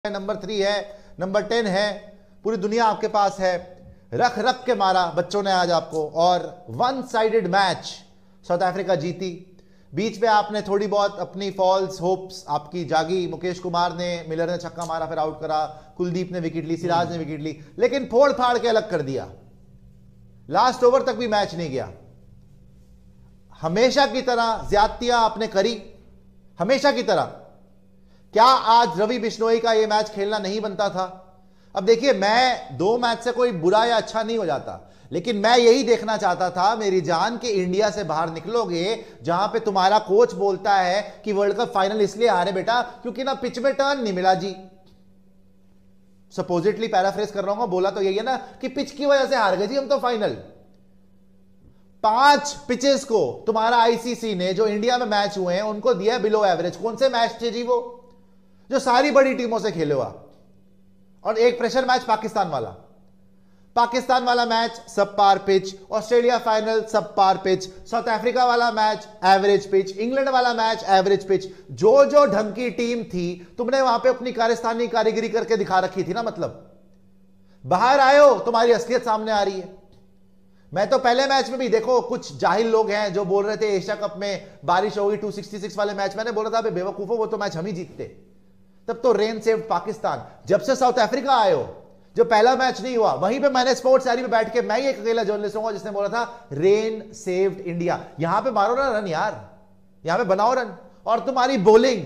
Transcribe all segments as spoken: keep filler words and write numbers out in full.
Number three है, number ten है, पूरी दुनिया आपके पास है। रख रख के मारा बच्चों ने आज आपको, और one sided match South Africa जीती। बीच में आपने थोड़ी बहुत अपनी फॉल्स होप्स आपकी जागी। मुकेश कुमार ने, मिलर ने छक्का मारा, फिर आउट करा, कुलदीप ने विकेट ली, सिराज ने विकेट ली, लेकिन फोड़ फाड़ के अलग कर दिया। लास्ट ओवर तक भी मैच नहीं गया। हमेशा की तरह ज्यादतियां आपने करी, हमेशा की तरह। क्या आज रवि बिश्नोई का यह मैच खेलना नहीं बनता था? अब देखिए, मैं दो मैच से कोई बुरा या अच्छा नहीं हो जाता, लेकिन मैं यही देखना चाहता था मेरी जान के इंडिया से बाहर निकलोगे जहां पे तुम्हारा कोच बोलता है कि वर्ल्ड कप फाइनल इसलिए हारे बेटा क्योंकि ना पिच में टर्न नहीं मिला जी। सपोजिटली पैराफ्रेज कर रहा हूं, बोला तो यही है ना कि पिच की वजह से हार गए जी हम तो फाइनल। पांच पिचेस को तुम्हारा आईसीसी ने, जो इंडिया में मैच हुए हैं, उनको दिया बिलो एवरेज। कौन से मैच थे जी वो, जो सारी बड़ी टीमों से खेले हुआ? और एक प्रेशर मैच पाकिस्तान वाला, पाकिस्तान वाला मैच सब पार पिच, ऑस्ट्रेलिया फाइनल सब पार पिच, साउथ अफ्रीका वाला मैच एवरेज पिच, इंग्लैंड वाला मैच एवरेज पिच। जो जो ढंग की टीम थी तुमने वहां पे अपनी कारस्तानी कारीगरी करके दिखा रखी थी ना। मतलब बाहर आए हो, तुम्हारी असलियत सामने आ रही है। मैं तो पहले मैच में भी, देखो कुछ जाहिल लोग हैं जो बोल रहे थे एशिया कप में बारिश होगी दो सौ छियासठ वाले मैच, मैंने बोला था बेवकूफो वो तो मैच हम ही जीतते। तब तो रेन सेव्ड पाकिस्तान। जब से साउथ अफ्रीका आए हो, जो पहला मैच नहीं हुआ, वहीं पे मैंने स्पोर्ट्स डायरी पे बैठ के मैं ही एक अकेला जर्नलिस्ट हूं जिसने बोला था रेन सेव्ड इंडिया। यहां पे मारो ना रन यार, यहां पे बनाओ रन। और तुम्हारी बॉलिंग,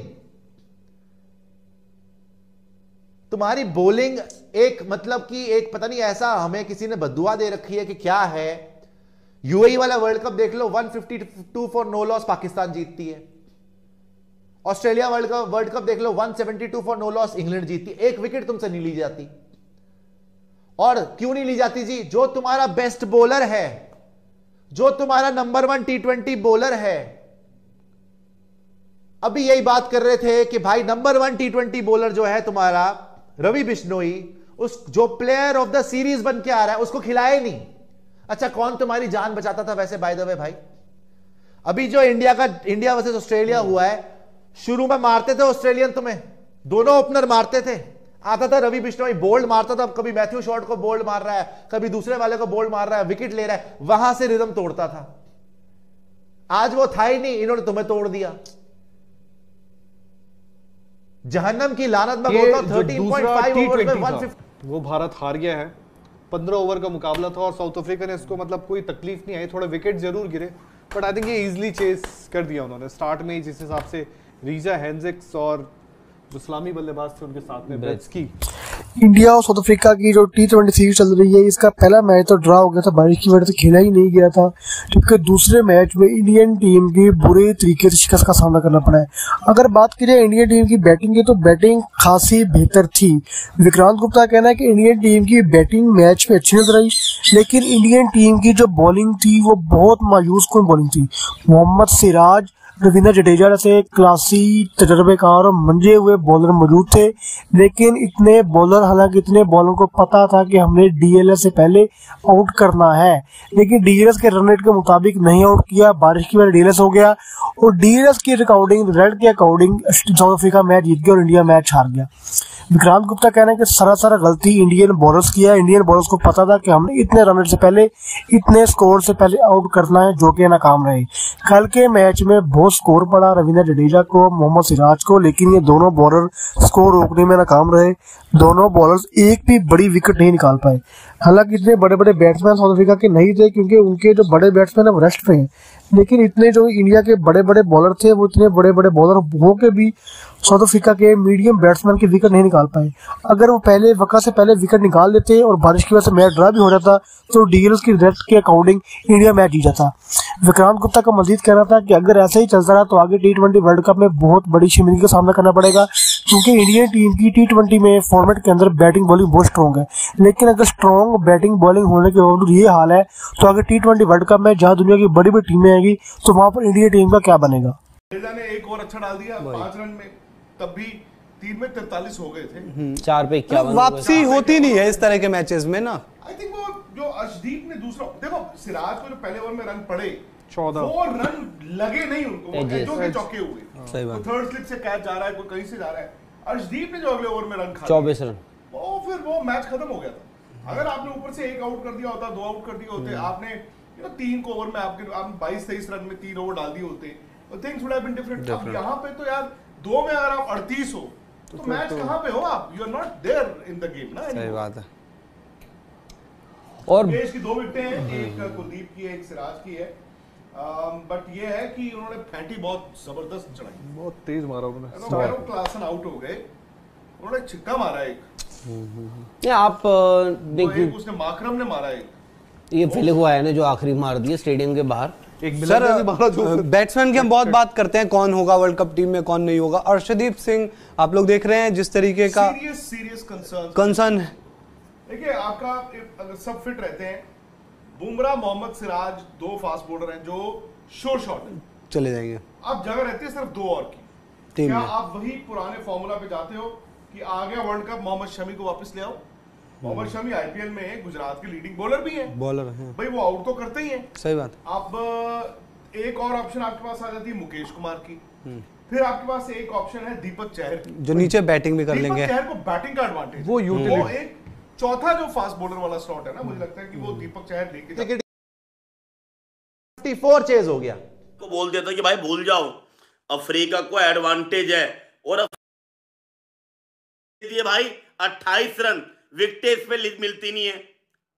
तुम्हारी बॉलिंग एक मतलब कि एक पता नहीं, ऐसा हमें किसी ने बद्दुआ दे रखी है कि क्या है। यूएई वाला वर्ल्ड कप देख लो, एक सौ बावन फॉर नो लॉस पाकिस्तान जीतती है। Australia world cup world cup देख लो, एक सौ बहत्तर फॉर नो लॉस इंग्लैंड जीतती। एक विकेट तुमसे नहीं ली जाती। और क्यों नहीं ली जाती जी? जो तुम्हारा बेस्ट बॉलर है, जो तुम्हारा number one T twenty bowler है, अभी यही बात कर रहे थे कि भाई number one T twenty bowler जो है तुम्हारा रवि बिश्नोई, उस जो प्लेयर ऑफ द सीरीज बन के आ रहा है उसको खिलाए नहीं। अच्छा, कौन तुम्हारी जान बचाता था वैसे बाय द वे भाई? अभी जो इंडिया का इंडिया वर्सेस ऑस्ट्रेलिया हुआ है, शुरू में मारते थे ऑस्ट्रेलियन तुम्हें, दोनों ओपनर मारते थे। आता था रवि बिश्नोई, बोल्ड मारता था, कभी मैथ्यू शॉट को बोल्ड मार रहा है, कभी दूसरे वाले को बोल्ड मार रहा है, विकेट ले रहा है, वहां से रिदम तोड़ता था। आज वो था ही नहीं, इन्होंने तुम्हें तोड़ दिया। जहन्नम की लानत में बोलता हूं, तेरह पॉइंट पाँच ओवर में एक सौ पचास। वो भारत हार गया है। पंद्रह ओवर का मुकाबला था और साउथ अफ्रीका ने इसको मतलब कोई तकलीफ नहीं आई, थोड़े विकेट जरूर गिरे, बट आई थिंक ये इजीली चेस कर दिया उन्होंने स्टार्ट में ही। जिस हिसाब से रीजा हेंड्रिक्स और जो इस्लामी बल्लेबाज थे उनके साथ में ब्रेट्सकी। इंडिया और साउथ अफ्रीका की जो टी ट्वेंटी सीरीज चल रही है, इसका पहला मैच तो ड्रा हो गया था, बारिश की वजह से खेला ही नहीं गया था। क्योंकि दूसरे मैच में इंडियन टीम की बुरे तरीके से शिकस्त का सामना करना पड़ा है। अगर बात करें इंडियन टीम की बैटिंग की, तो बैटिंग खासी बेहतर थी। विक्रांत गुप्ता का कहना है कि इंडियन टीम की बैटिंग मैच में अच्छी नजर आई, लेकिन इंडियन टीम की जो बॉलिंग थी वो बहुत मायूस कौन बॉलिंग थी। मोहम्मद सिराज, रवींद्र जडेजा जैसे क्लासी, तजर्बेकार और मंजे हुए बॉलर मौजूद थे, लेकिन इतने बॉलर हालांकि इतने बॉलरों को पता था कि हमने डीएलएस से पहले आउट करना है, लेकिन डीएलएस के रन रेट के मुताबिक नहीं आउट किया। बारिश की वजह डीएलएस हो गया और डीएलएस की रिकॉर्डिंग रेड के अकॉर्डिंग साउथ अफ्रीका मैच जीत गया और इंडिया मैच हार गया। विक्रांत गुप्ता कहना है कि सरासर गलती इंडियन बॉलर्स की है। इंडियन बॉलर्स को पता था कि हमने इतने रन से पहले, इतने स्कोर से पहले आउट करना है, जो कि नाकाम रहे। कल के मैच में बहुत स्कोर पड़ा रवींद्र जडेजा को, मोहम्मद सिराज को, लेकिन ये दोनों बॉलर स्कोर रोकने में नाकाम रहे। दोनों बॉलर्स एक भी बड़ी विकेट नहीं निकाल पाए। हालांकि इतने बड़े बड़े बैट्समैन साउथ अफ्रीका के नहीं थे, क्योंकि उनके जो बड़े बैट्समैन है वो रेस्ट पे हैं, लेकिन इतने जो इंडिया के बड़े बड़े बॉलर थे वो इतने बड़े बड़े बॉलर हो के भी साउथ अफ्रीका के मीडियम बैट्समैन की विकेट नहीं निकाल पाए। अगर वो पहले वक्त से पहले विकेट निकाल लेते और बारिश की वजह से मैच ड्रा भी हो जाता तो डीएलएस की रेट के अकॉर्डिंग इंडिया मैच जीत जाता। विक्रांत गुप्ता का मजीद कहना था कि अगर ऐसा ही चलता रहा तो आगे टी ट्वेंटी वर्ल्ड कप में बहुत बड़ी शर्मिंदगी का सामना करना पड़ेगा, क्योंकि इंडियन टीम की टी ट्वेंटी में फॉर्मेट के अंदर बैटिंग बॉलिंग बहुत स्ट्रॉन्ग है। लेकिन अगर स्ट्रॉन्ग बैटिंग बॉलिंग होने के बावजूद ये हाल है, तो आगे टी ट्वेंटी वर्ल्ड कप में जहाँ दुनिया की बड़ी बड़ी टीमें आएंगी तो वहां पर इंडियन टीम का क्या बनेगा। ने एक और अच्छा डाल दिया पांच रन में, तब भी तीन में तैंतालीस हो गए थे। चार पे इक्यावन वापसी होती नहीं है इस तरह के मैचेस में ना। आई थिंक वो जो अर्शदीप ने दूसरा, देखो सिराज को जो पहले ओवर में रन पड़े चौदह, वो रन लगे नहीं उनको, वो एजों के चौके हुए। सही बात। थर्ड स्लिप से कैच जा रहा है, कोई कहीं से जा रहा है। अर्शदीप ने जो अगले ओवर में रन खा चौबीस रन, वो फिर वो मैच खत्म हो गया था। अगर आपने ऊपर से एक आउट कर दिया होता, दो आउट कर दिए होते, आपने यू नो तीन को ओवर में आपके आप बाईस तेईस रन में तीन ओवर डाल दिए होते, तो things would have been different. अब यहाँ पे तो यार दो में अगर आप अड़तीस हो तो, तो मैच कहाँ पे हो आप? You are not there in the game ना। सही बात है। और मुकेश की दो विकेटें हैं, एक कुलदीप की है, एक सिराज की है, बट ये है कि उन्होंने फैंटी बहुत जबरदस्त चढ़ाई, बहुत तेज मारा उन्होंने। मैरो क्लासन आउट हो गए, उन्होंने छिक्का मारा एक, ये आप देखिए उसने माकरम ने मारा एक, ये फेले हुआ है ना जो आखिरी मार दिए स्टेडियम के बाहर। एक सर मारा जो बैट्समैन की हम बहुत बात करते हैं, कौन होगा वर्ल्ड कप टीम में कौन नहीं होगा। अर्शदीप सिंह आप लोग देख रहे हैं जिस तरीके का सीरियस सीरियस कंसर्न कंसर्न है। देखिए आपका अगर सब फिट रहते हैं, बुमराह, मोहम्मद सिराज दो फास्ट बॉलर हैं जो श्योर शॉट चले जाएंगे। अब जगह रहती है सिर्फ दो और की, टीम क्या में आप वही पुराने फॉर्मूला पे जाते हो कि आ गया वर्ल्ड कप, मोहम्मद शमी को वापस ले आओ? मोहम्मद शमी आईपीएल में गुजरात के लीडिंग बॉलर भी हैं, बॉलर हैं भाई वो आउट तो करते ही हैं। सही बात। अब एक और ऑप्शन आपके पास आ जाती है मुकेश कुमार की, फिर आपके पास एक ऑप्शन है दीपक चहर जो नीचे बैटिंग भी कर दीपक लेंगे। चहर को बैटिंग का एडवांटेज, वो यूटिलिटी, वो एक चौथा जो फास्ट बॉलर वाला स्लॉट है ना, मुझे लगता है कि वो दीपक चहर लेके जाए। चौवन चेज हो गया, को बोल देता कि भाई भूल जाओ, अफ्रीका को एडवांटेज है और ये भाई अट्ठाईस रन विकेट इस पे मिलती नहीं है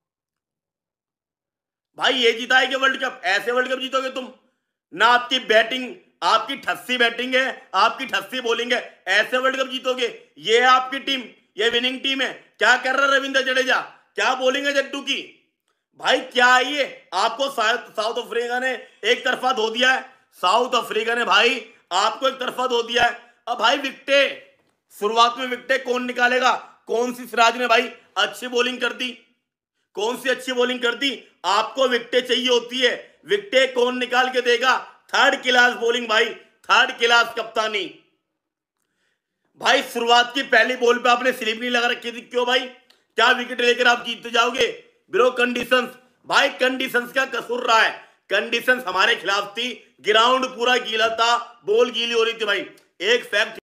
भाई। ये जीता है कि वर्ल्ड कप? ऐसे वर्ल्ड कप जीतोगे तुम ना, आपकी बैटिंग, आपकी ठस्सी बैटिंग है, आपकी ठस्सी बॉलिंग है, ऐसे वर्ल्ड कप जीतोगे? ये है आपकी टीम, ये विनिंग टीम है। क्या कर रहा है रविंद्र जडेजा, क्या बॉलिंग है जट्टू की भाई, क्या है ये? आपको साउथ अफ्रीका ने एक तरफा धो दिया है, साउथ अफ्रीका ने भाई आपको एक तरफा धो दिया है। अब भाई विकेटें, शुरुआत में विकेटें कौन निकालेगा? कौन सी सिराज ने भाई अच्छी बॉलिंग कर दी, कौन सी अच्छी बॉलिंग कर दी? आपको विकेटें चाहिए होती है, विकेटें कौन निकाल के देगा? थर्ड क्लास बॉलिंग भाई, थर्ड क्लास कप्तानी भाई। शुरुआत की पहली बॉल पे आपने स्लिप नहीं लगा रखी थी, क्यों भाई? क्या विकेट लेकर आप जीतते जाओगे? ब्रो कंडीशंस भाई, कंडीशंस का कसूर रहा है, कंडीशंस हमारे खिलाफ थी, ग्राउंड पूरा गीला था, बॉल गीली हो रही थी भाई। एक फैक्ट